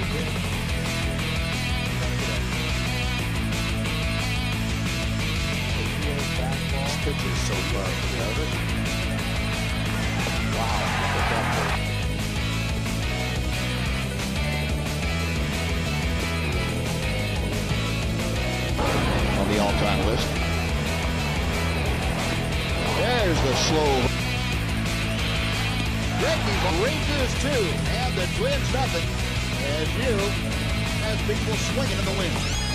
Pitches so far for the other. Wow, look at that play. On the all-time list. There's the slow. Yankees Rangers 2 and the Twins nothing as you as people swinging in the wind.